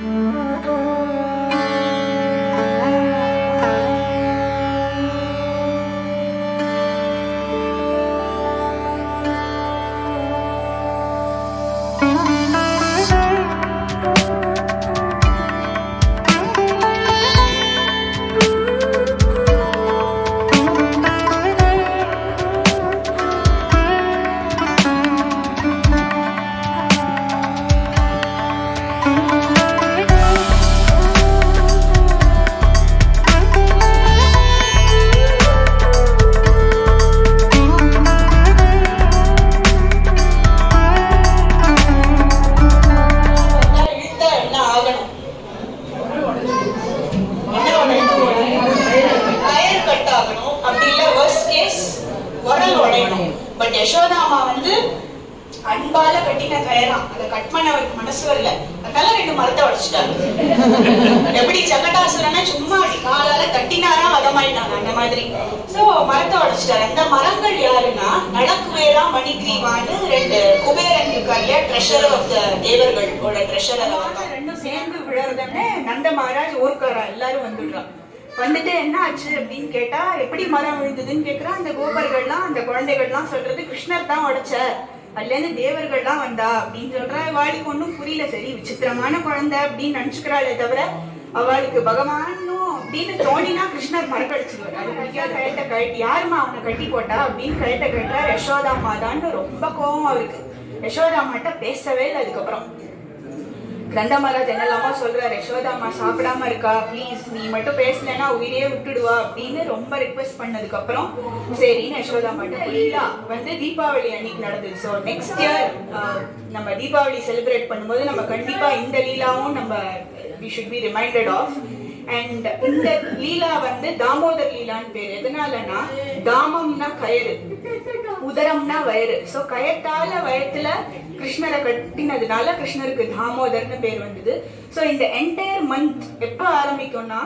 எப்படி ஜகடாசுரனை சும்மா அப்படி காலால தட்டினாரா வதமாயிட்டாங்க அந்த மாதிரி. சோ மரத்தை உடைச்சிட்டாரு. அந்த மரங்கள் யாருன்னா நலக்குவேரா மணிகிரீவான்னு ரெண்டு குபேரன் இருக்காங்க, ட்ரெஷரர் ஆஃப் த தேவர்களோட ட்ரெஷரர். ரெண்டும் சேர்ந்து விழறதுன்னு நந்த மகாராஜ் ஊர்க்காரா எல்லாரும் வந்துடுறான். வந்துட்டு என்ன ஆச்சு அப்படின்னு கேட்டா எப்படி மரம் விழுந்ததுன்னு கேக்குறா. அந்த கோபர்கள்லாம் அந்த குழந்தைகள்லாம் சொல்றது கிருஷ்ணர் தான் உடைச்ச, அதுல இருந்து தேவர்கள்லாம் வந்தா அப்படின்னு சொல்றா. அவளுக்கு ஒன்னும் புரியல. சரி விசித்திரமான குழந்தை அப்படின்னு நினைச்சுக்கிறாளே தவிர அவளுக்கு பகவானும் அப்படின்னு தோணினா கிருஷ்ணர் மறக்கடிச்சுடுவார். அது பிடிக்காத கழட்ட கழட்டி யாருமா அவனை கட்டி போட்டா அப்படின்னு கழட்ட கழட்டா யசோதா மாதான்னு ரொம்ப கோபம் அவருக்கு. யசோதா மாட்ட பேசவே இல்லை. அதுக்கப்புறம் நந்த மகாராஜ் என்னெல்லாமா சொல்றாரு, யசோதாமா சாப்பிடாம இருக்கா, பிளீஸ் நீ மட்டும் பேசலன்னா உயிரே விட்டுடுவா அப்படின்னு ரொம்ப ரிக்வெஸ்ட் பண்ணதுக்கு அப்புறம் சரின்னு யசோதா மாட்ட லீலா வந்து தீபாவளி அன்னைக்கு நடந்தது. ஸோ நெக்ஸ்ட் இயர் நம்ம தீபாவளி செலிப்ரேட் பண்ணும்போது நம்ம கண்டிப்பா இந்த லீலாவும் நம்ம we should be reminded of. And இந்த லீலா வந்து தாமோதர் லீலான்னு பேரு. எதனாலனா தாமம்னா கயிறு, உதரம்னா வயிறு. சோ கயத்தால வயத்துல கிருஷ்ணரை கட்டினதுனால கிருஷ்ணருக்கு தாமோதர்னு பேர் வந்தது. சோ இந்த என்டையர் மந்த் எப்ப ஆரம்பிக்கும்னா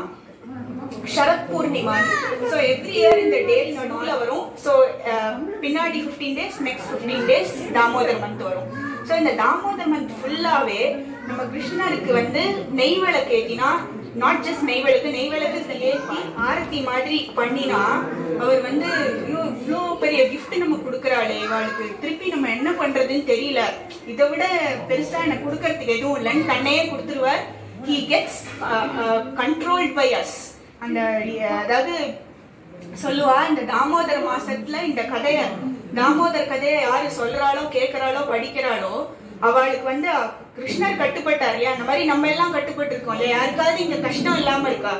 Sharad Purnima. So every year இந்த டே நடுவுல வரும். சோ பின்னாடி 15 days, next 15 days Damodar month வரும். சோ இந்த தாமோதர் மந்த் ஃபுல்லாவே நம்ம கிருஷ்ணருக்கு வந்து நெய் விளக்கு ஏத்தினா, நாட் ஜஸ்ட் நெய் விளக்கு ஏற்றி ஆரத்தி மாதிரி பண்ணினா அவர் வந்து இவ்வளோ பெரிய கிஃப்ட் நம்ம கொடுக்குறாளே அவளுக்கு திருப்பி நம்ம என்ன பண்றதுன்னு தெரியல, இதை விட பெருசா எனக்கு கொடுக்கறதுக்கு எதுவும் இல்லைன்னு தன்னையே கொடுத்துருவார். he gets controlled by us. அந்த அதாவது சொல்லுவா இந்த தாமோதர் மாசத்துல இந்த கதைய, தாமோதர் கதையை யாரு சொல்றாளோ கேட்கிறாளோ படிக்கிறாளோ அவளுக்கு வந்து கிருஷ்ணர் கட்டுப்பட்டார் இல்லையா, அந்த மாதிரி நம்ம எல்லாம் கட்டுப்பட்டு இருக்கோம் இல்லையா. யாருக்காவது இங்க கஷ்டம் இல்லாம இருக்கா?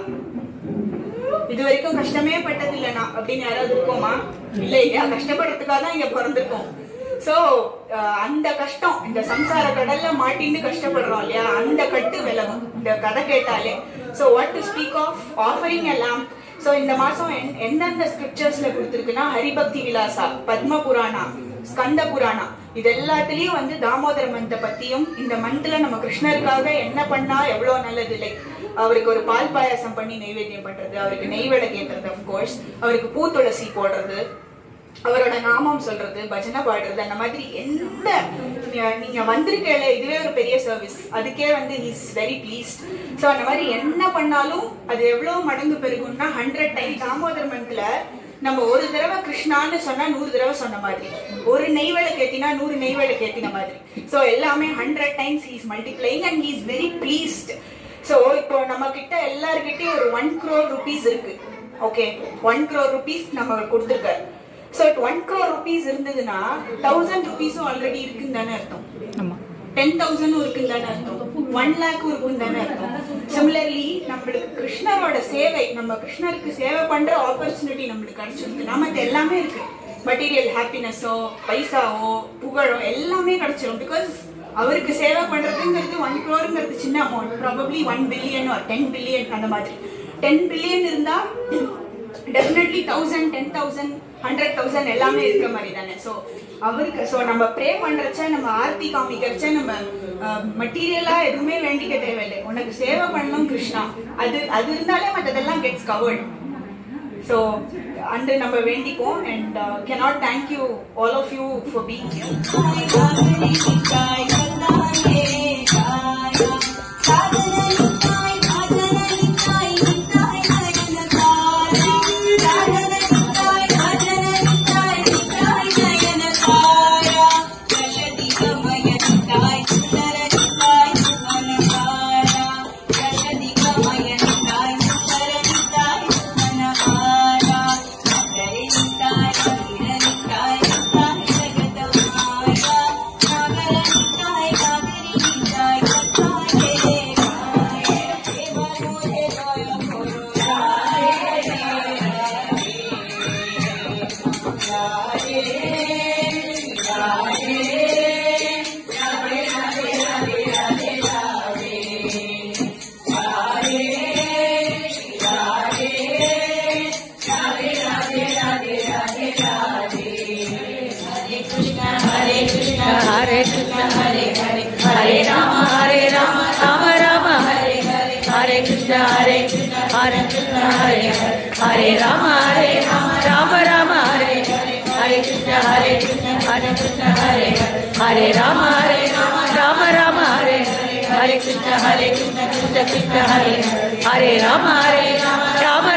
இது வரைக்கும் கஷ்டமே பட்டது இல்லைனா அப்படின்னு யாராவது இருக்கோமா? இல்ல இல்லையா, கஷ்டப்படுறதுக்காக தான் இங்க பிறந்திருக்கோம். சோ அந்த கஷ்டம், இந்த சம்சார கடல்ல மாட்டின்னு கஷ்டப்படுறோம் இல்லையா, அந்த கட்டு விலகும் இந்த கதை கேட்டாலே. So what to speak of offering a lamp. So இந்த மாசம் எந்தெந்த ஸ்கிரிப்சர்ஸ்ல கொடுத்திருக்குன்னா ஹரிபக்தி விலாசா, பத்ம புராணா, ஸ்கந்த புராணா, இது எல்லாத்துலயும் வந்து தாமோதர மந்தை பத்தியும் இந்த மந்த்ல நம்ம கிருஷ்ணருக்காக என்ன பண்ணா எவ்வளவு நல்லது. லைக் அவருக்கு ஒரு பால் பாயாசம் பண்ணி நைவேத்தியம் பண்றது, அவருக்கு நெய் விளக்கு ஏற்றுறது, அப்கோர்ஸ் அவருக்கு பூ துளசி போடுறது, அவரோட நாமம் சொல்றது, பஜனை பாடுறது, அந்த மாதிரி எந்த நீங்க வந்திருக்கல இதுவே ஒரு பெரிய சர்வீஸ். அதுக்கே வந்து இஸ் வெரி ப்ளீஸ்ட். ஸோ அந்த மாதிரி என்ன பண்ணாலும் அது எவ்வளவு மடங்கு பெருகும்னா 100 times. தாமோதர் மந்த்ல நம்ம ஒரு தடவை கிருஷ்ணான்னு சொன்னா 100 தடவை சொன்ன மாதிரி, ஒரு நெய் விளக்கு ஏத்தினா 100 நெய் விளக்கு ஏத்தின மாதிரி. ஸோ எல்லாமே 100 times he is multiplying and he is very pleased. So இப்போ நம்ம கிட்ட எல்லார்கிட்டயும் ஒரு 1 crore rupees இருக்கு. ஓகே, 1 crore rupees நம்ம கொடுத்துருக்காரு. ஸோ 1 crore rupees இருந்ததுன்னா 1000 rupees ஆல்ரெடி இருக்குன்னு தானே அர்த்தம். 10,000 இருக்குன்னு தானே அர்த்தம். 1 lakh இருக்குன்னு தானே அர்த்தம். சிமிலர்லி நம்மளுக்கு கிருஷ்ணரோட சேவை, நம்ம கிருஷ்ணருக்கு சேவை பண்ற ஆப்பர்ச்சுனிட்டி நம்மளுக்கு கிடைச்சிருக்கு. நமக்கு எல்லாமே இருக்கு, மெட்டீரியல் ஹாப்பினஸோ பைசாவோ புகழோ எல்லாமே கிடைச்சிடும். பிகாஸ் அவருக்கு சேவை பண்றதுங்கிறது 1 crore சின்ன amount. Probably 1 billion or 10 billion அந்த மாதிரி. 10 billion இருந்தா டெஃபினெட்லி 1000, 10,000, 100,000 எல்லாமே இருக்கிற மாதிரி தானே. ஸோ அவருக்கு ஸோ நம்ம ப்ரே பண்றச்ச, நம்ம ஆர்த்தி காமிக்கிறச்ச நம்ம மெட்டீரியலா எதுவுமே வேண்டிக்க தேவையில்லை. உனக்கு சேவை பண்ணணும் கிருஷ்ணா, அது இருந்தாலே மற்றதெல்லாம் கெட்ஸ் கவர்ட். ஸோ அன்று நம்ம வேண்டிப்போம். And cannot thank you all of you for being here. Hare Hare, Hare Rama, Rama Rama, Hare Hare, Hare Krishna, Hare Krishna, Hare Hare, Hare Rama, Rama Rama, Hare Hare, Hare Krishna, Hare Krishna, Hare Hare, Hare Rama, Rama Rama, Hare Hare, Hare Krishna, Krishna Krishna, Hare Hare, Hare Rama, Rama